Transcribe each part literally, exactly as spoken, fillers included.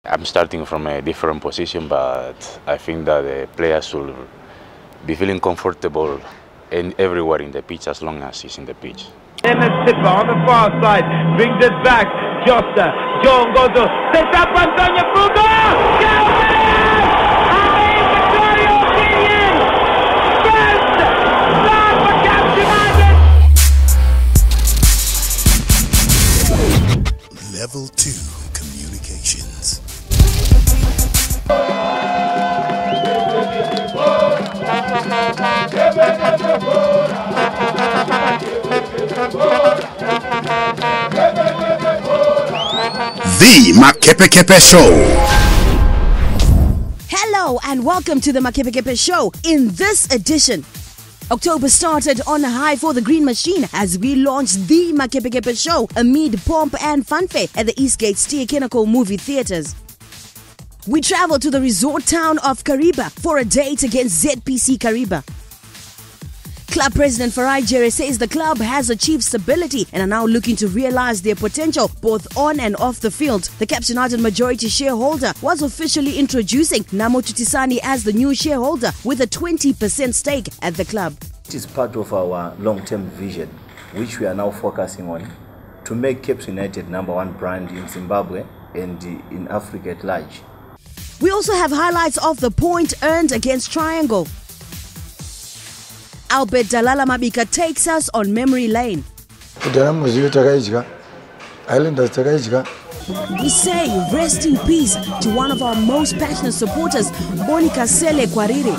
I'm starting from a different position, but I think that the players should be feeling comfortable in everywhere in the pitch as long as he's in the pitch. Emma Tipper on the far side brings it back. Josta, John Gozo, sets up Antonio Frugo. Level two communications. The Makepekepe Show. Hello and welcome to the Makepekepe Show. In this edition, October started on a high for the Green Machine as we launched the Makepekepe Show amid pomp and fanfare at the Eastgate Steer-Kinnacle movie theatres. We travelled to the resort town of Kariba for a date against Z P C Kariba. Club President Farai Jere says the club has achieved stability and are now looking to realise their potential both on and off the field. The CAPS United majority shareholder was officially introducing Namo Tutisani as the new shareholder with a twenty percent stake at the club. It is part of our long-term vision, which we are now focusing on, to make CAPS United number one brand in Zimbabwe and in Africa at large. We also have highlights of the point earned against Triangle. Albert Dalala Mabika takes us on memory lane. We say rest in peace to one of our most passionate supporters, Monica Sele Kwariri.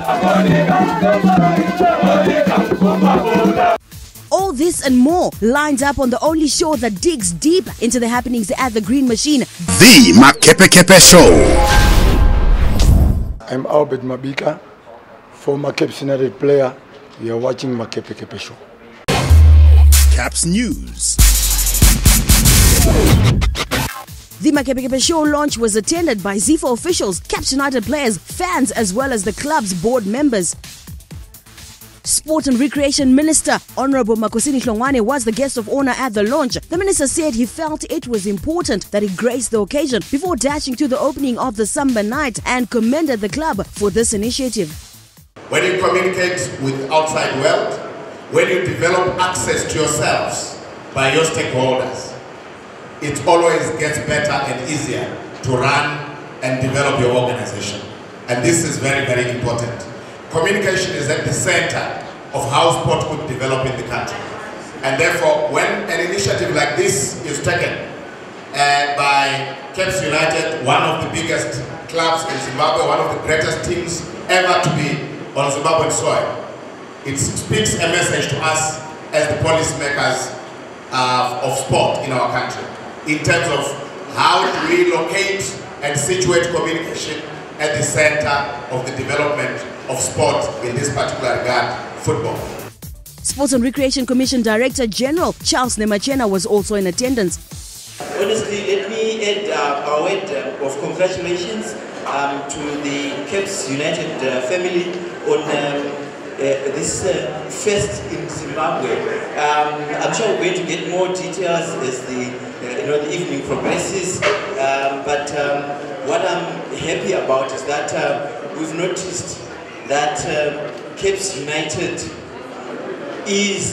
All this and more lines up on the only show that digs deep into the happenings at the Green Machine. The Makepekepe Show. I'm Albert Mabika, former CAPS United player. You are watching Makepekepe Show. CAPS News. The Makepekepe Show launch was attended by Z four officials, CAPS United players, fans, as well as the club's board members. Sport and Recreation Minister Honorable Makosini Hlongwane was the guest of honor at the launch. The minister said he felt it was important that he graced the occasion before dashing to the opening of the Samba night and commended the club for this initiative. When you communicate with outside world, when you develop access to yourselves by your stakeholders, it always gets better and easier to run and develop your organization. And this is very, very important. Communication is at the center of how sport could develop in the country. And therefore, when an initiative like this is taken uh, by CAPS United, one of the biggest clubs in Zimbabwe, one of the greatest teams ever to be on Zimbabwean soil, it speaks a message to us as the policymakers uh, of sport in our country in terms of how do we locate and situate communication at the center of the development of sport, in this particular regard, football. Sports and Recreation Commission Director General Charles Nemachena was also in attendance. Honestly, let me add uh, a word uh, of congratulations um, to the CAPS United uh, family on um, uh, this uh, fest in Zimbabwe. Um, I'm sure we're going to get more details as the, uh, you know, the evening progresses, um, but um, what I'm happy about is that uh, we've noticed that uh, CAPS United is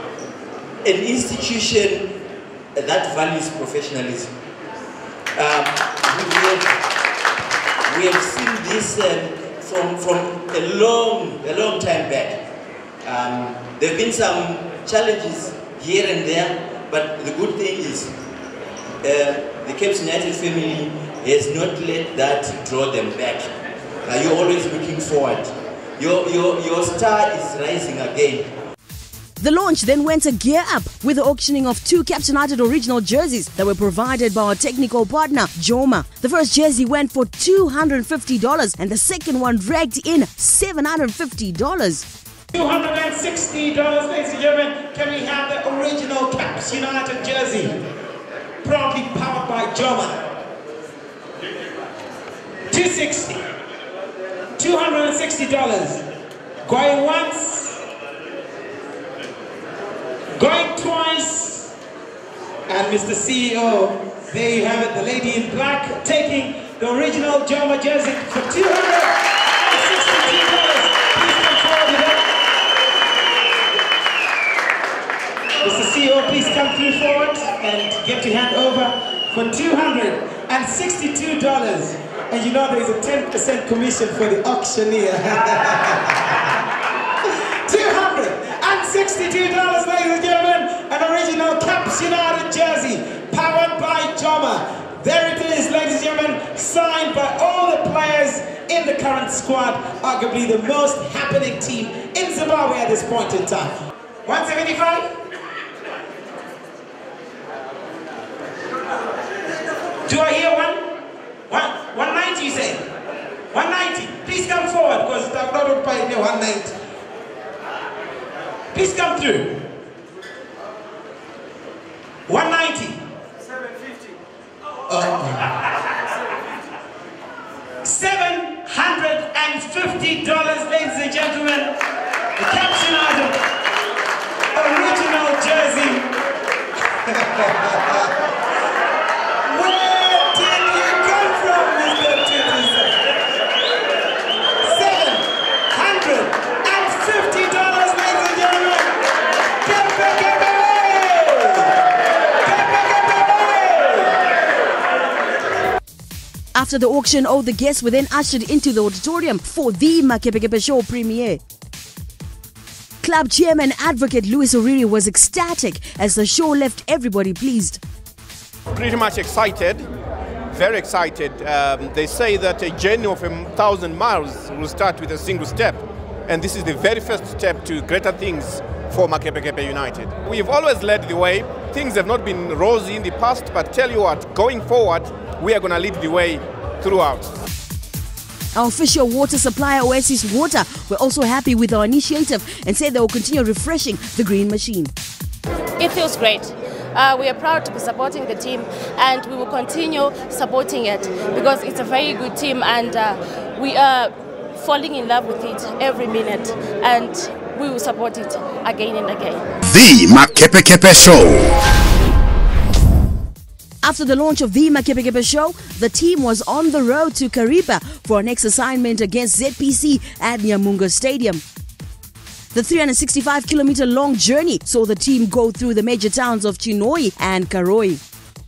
an institution that values professionalism. Um, we, have, we have seen this uh, from, from a long, a long time back. Um, there have been some challenges here and there, but the good thing is uh, the CAPS United family has not let that draw them back. Uh, you're always looking forward. Your, your, your star is rising again. The launch then went a gear up with the auctioning of two CAPS United original jerseys that were provided by our technical partner, Joma. The first jersey went for two hundred fifty dollars and the second one dragged in seven hundred fifty dollars. two hundred sixty dollars, ladies and gentlemen. Can we have the original CAPS United jersey? Proudly powered by Joma. two hundred sixty dollars. two hundred sixty dollars. Going once. Going twice, and Mister C E O There you have it, the lady in black taking the original Joma jersey for two hundred sixty-two dollars. Please come forward with it. Mister C E O, please come through forward and get your hand over for two hundred sixty-two dollars. And you know there is a ten percent commission for the auctioneer. two hundred sixty-two dollars, ladies and gentlemen, an original CAPS United jersey, powered by Joma. There it is, ladies and gentlemen, signed by all the players in the current squad, arguably the most happening team in Zimbabwe at this point in time. one seventy-five? Do I hear one? One, one ninety, you say? one ninety. Please come forward, because I'm not paying you one ninety. Please come through. one ninety. seven fifty. Oh. seven hundred fifty dollars, ladies and gentlemen. The CAPS United original jersey. After the auction, all the guests were then ushered into the auditorium for the Makepekepe show premiere. Club chairman advocate Louis O'Reilly was ecstatic as the show left everybody pleased. Pretty much excited, very excited. Um, they say that a journey of a thousand miles will start with a single step. And this is the very first step to greater things for Makepekepe United. We've always led the way. Things have not been rosy in the past, but tell you what, going forward, we are going to lead the way throughout. Our official water supplier, Oasis Water, were also happy with our initiative and said they will continue refreshing the green machine. It feels great. Uh, we are proud to be supporting the team, and we will continue supporting it because it's a very good team, and uh, we are falling in love with it every minute, and we will support it again and again. The Makepekepe Show. After the launch of the Makepekepe show, the team was on the road to Kariba for our next assignment against Z P C at Nyamunga Stadium. The three hundred sixty-five kilometer long journey saw the team go through the major towns of Chinhoyi and Karoi.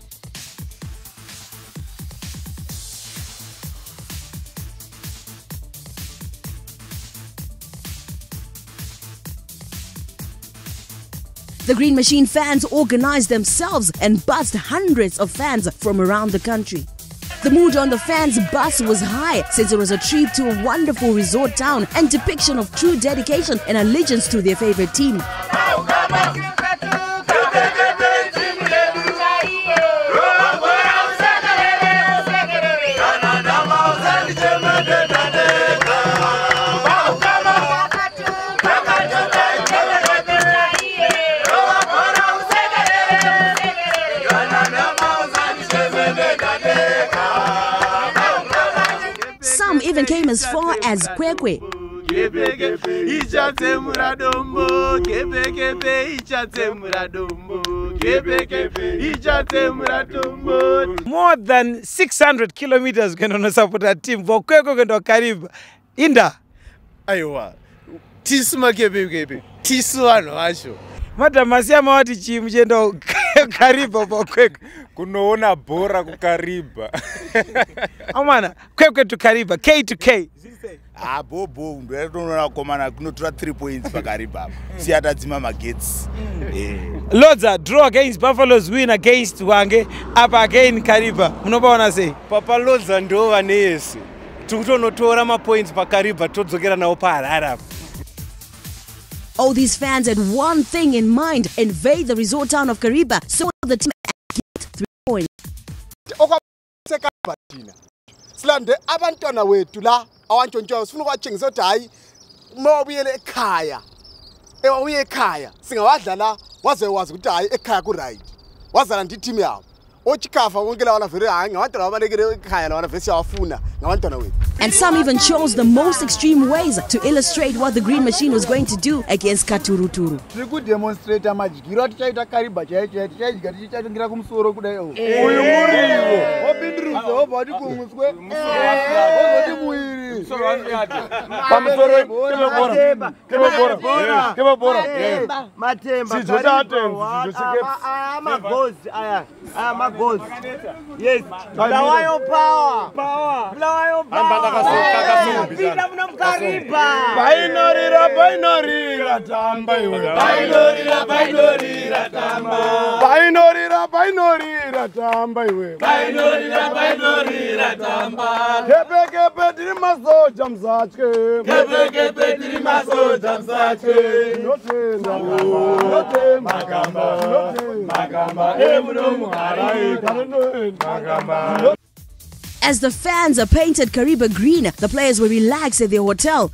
The Green Machine fans organized themselves and bussed hundreds of fans from around the country. The mood on the fans' bus was high since it was a trip to a wonderful resort town and depiction of true dedication and allegiance to their favorite team. Some even came as far as Kwekwe. More than six hundred kilometers can support a team for Kwekwe and Kariba. Inda. Aywa. Tisu Makepekepe. Tisu ano asho. Mata masiyama wati chimchendo Kariba for Kwekwe. Kunoona bora kukariba. Amana, Kwekwe to Kariba, K to K. Ah, bobo, ndo yatonona komana kunotora three points pakariba. Siyatadzima magets. Lodza draw against Buffalo's win against Wange, up again Kariba. Munobaona say. Papa Lodza ndo vanese. Tukutonotora ma points pakariba todzokera nawo paharara. All these fans had one thing in mind: invade the resort town of Kariba so the team get three points. Slande abantwana wethu la awantshontshayo sifuna ukwatshengisa ukuthi hayi uma ubuyele ekhaya ewa uye ekhaya singawadlala waze wazi ukuthi hayi ekhaya ku right wazala ndi team yabo And some even chose the most extreme ways to illustrate what the Green Machine was going to do against Katuruturu. Yes, Blawayo power, power, Blawayo power. Bainorira, bainorira, tamba iwe. Bainorira, bainorira, tamba. Bainorira, bainorira, tamba iwe. Bainorira, bainorira, tamba. Kepekepe tiri masoja mzache. Kepekepe tiri masoja mzache. Notenda, notenda, magamba, magamba, emuno harai, magamba. As the fans are painted Kariba green, the players were relaxed at their hotel.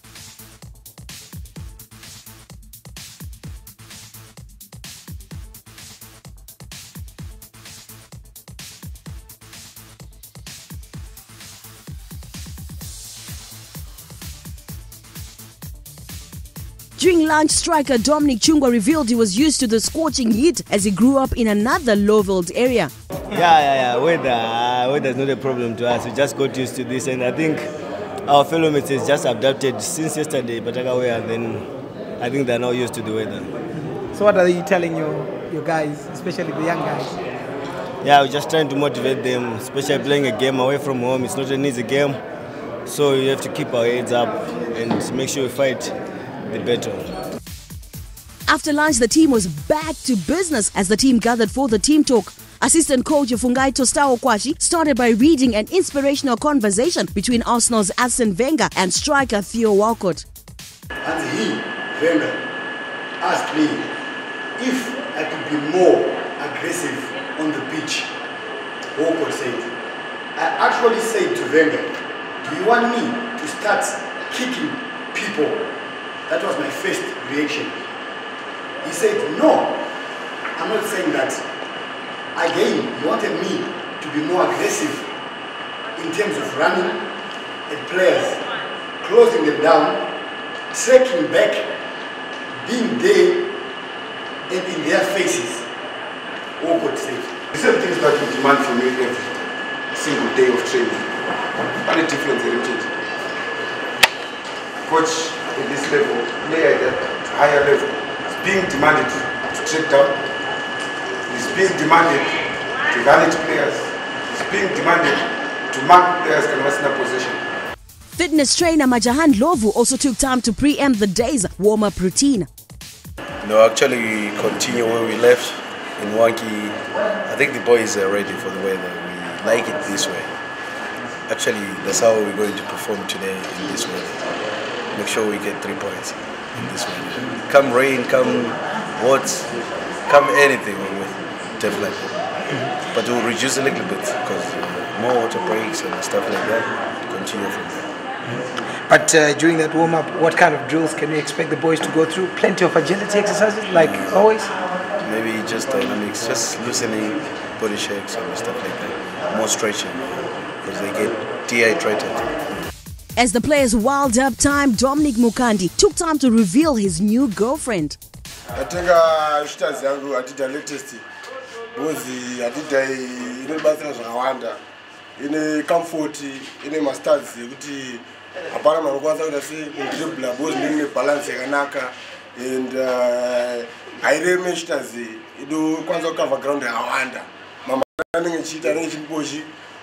During lunch, striker Dominic Chungwa revealed he was used to the scorching heat as he grew up in another low-veld area. Yeah, yeah, yeah. Weather, uh, weather is not a problem to us. We just got used to this, and I think our fellow mates has just adapted since yesterday, Patakawe, and then I think they're now used to the weather. So what are you telling your, your guys, especially the young guys? Yeah, we're just trying to motivate them, especially playing a game away from home. It's not an easy game, so you have to keep our heads up and make sure we fight the battle. After lunch, the team was back to business as the team gathered for the team talk. Assistant coach Fungai Tostao Kwashi started by reading an inspirational conversation between Arsenal's Arsene Wenger and striker Theo Walcott. And he, Wenger, asked me if I could be more aggressive on the pitch. Walcott said, I actually said to Wenger, do you want me to start kicking people? That was my first reaction. He said, no, I'm not saying that. Again, he wanted me to be more aggressive in terms of running at players, closing them down, trekking back, being there and in their faces. Oh God said. The same things that you demand from me every single day of training. Only difference heritage. Coach at this level, player at a higher level, is being demanded to track down. Is being demanded to run into players. Is being demanded to mark players and what's in a position. Fitness trainer Majahan Lovu also took time to preempt the day's warm-up routine. No, actually we continue where we left in Wanki. I think the boys are ready for the weather. We like it this way. Actually, that's how we're going to perform today in this weather. Make sure we get three points in this weather. Come rain, come what, come anything. Like that. But we'll reduce a little bit because uh, more water breaks and stuff like that to continue from there. But uh, during that warm-up, what kind of drills can we expect the boys to go through? Plenty of agility exercises, like always? Maybe just dynamics, just loosening body shakes and stuff like that. More stretching because they get dehydrated. As the players wilded up time, Dominic Mukandi took time to reveal his new girlfriend. I think I did the latest. Bozi adida inobatsira zvakawanda ine comfort ine masters yekuti hapana munhu anokwanisa kuita sedribla bozi ine balance yakanaka and hairevi meshiters inokwanisa kukava ground yakawanda mama anenge chiita anenge chimboshi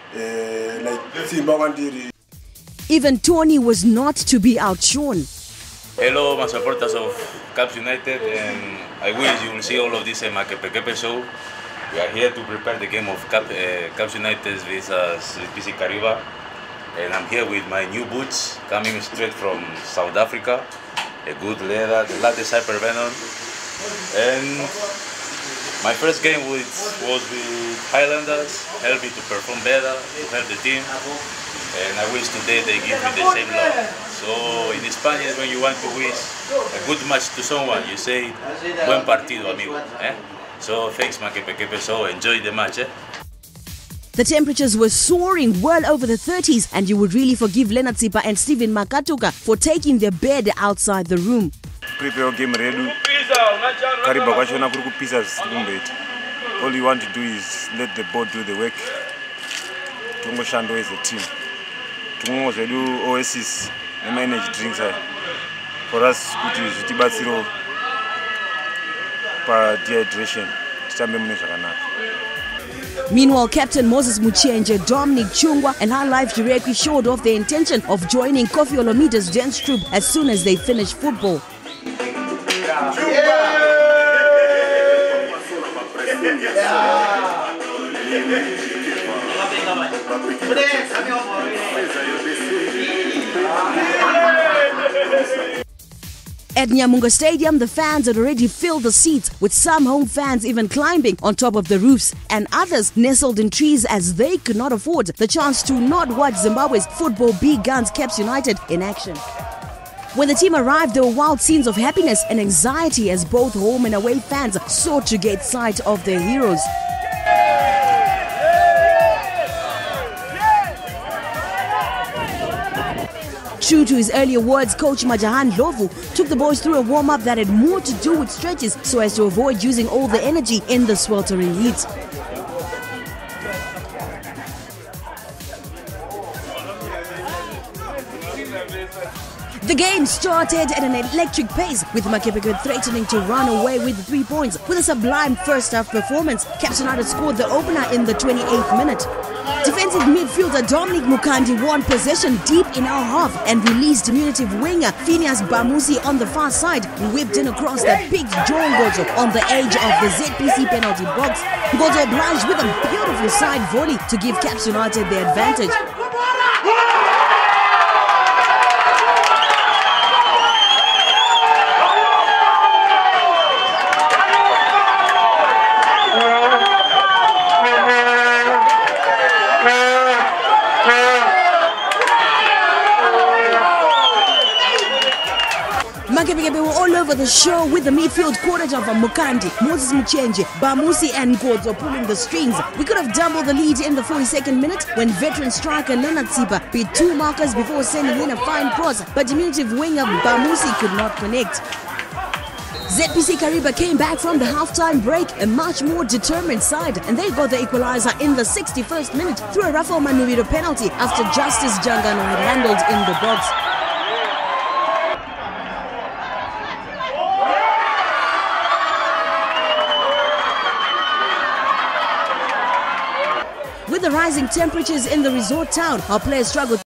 like simba kwandiri. Even Tony was not to be outshone. Hello, my supporters of CAPS United, and I wish you will see all of this in Makepekepe show. We are here to prepare the game of Cap, uh, CAPS United versus P C Kariba, and I'm here with my new boots coming straight from South Africa, a good leather, the latest Hypervenom, and my first game with, was with Highlanders, helped me to perform better, to help the team, and I wish today they give me the same love. So in Spanish, when you want to wish a good match to someone, you say, buen partido, amigo. Eh? So thanks, Makepekepe. So enjoy the match. Eh? The temperatures were soaring well over the thirties, and you would really forgive Leonard Tsipa and Stephen Makatuka for taking their bed outside the room. Prepare game ready. Kariba kwachona kuri kupisa zikumbeti. All you want to do is let the board do the work. Tungoshando as a team. Tungo zedu oasis and manage drinks high. For us, kuti zvitibatsiro pa dehydration. Titambe mune zvakanaka. Meanwhile, Captain Moses Muchenje, Dominic Chungwa and High Life Jirekwi showed off their intention of joining Kofi Olomide's dance troupe as soon as they finish football. At Nyamunga Stadium, the fans had already filled the seats, with some home fans even climbing on top of the roofs, and others nestled in trees as they could not afford the chance to not watch Zimbabwe's football big guns CAPS United in action. When the team arrived, there were wild scenes of happiness and anxiety as both home and away fans sought to get sight of their heroes. True to his earlier words, coach Majahan Lovu took the boys through a warm-up that had more to do with stretches so as to avoid using all the energy in the sweltering heat. The game started at an electric pace, with Makepekepe threatening to run away with the three points. With a sublime first-half performance, CAPS United scored the opener in the twenty-eighth minute. Defensive midfielder Dominic Mukandi won possession deep in our half and released diminutive winger Phineas Bamusi on the far side, who whipped in across that picked John Gozo on the edge of the Z P C penalty box. Gozo obliged with a beautiful side volley to give CAPS United the advantage. Makepekepe were all over the show, with the midfield quartet of Mukandi, Moses Muchenje, Bamusi and Godzo pulling the strings. We could have doubled the lead in the forty-second minute when veteran striker Leonard Tsipa beat two markers before sending in a fine cross, but diminutive winger Bamusi could not connect. Z P C Kariba came back from the halftime break a much more determined side, and they got the equalizer in the sixty-first minute through a Rafael Manuviro penalty after Justice Jangano had handled in the box. With the rising temperatures in the resort town, our players struggled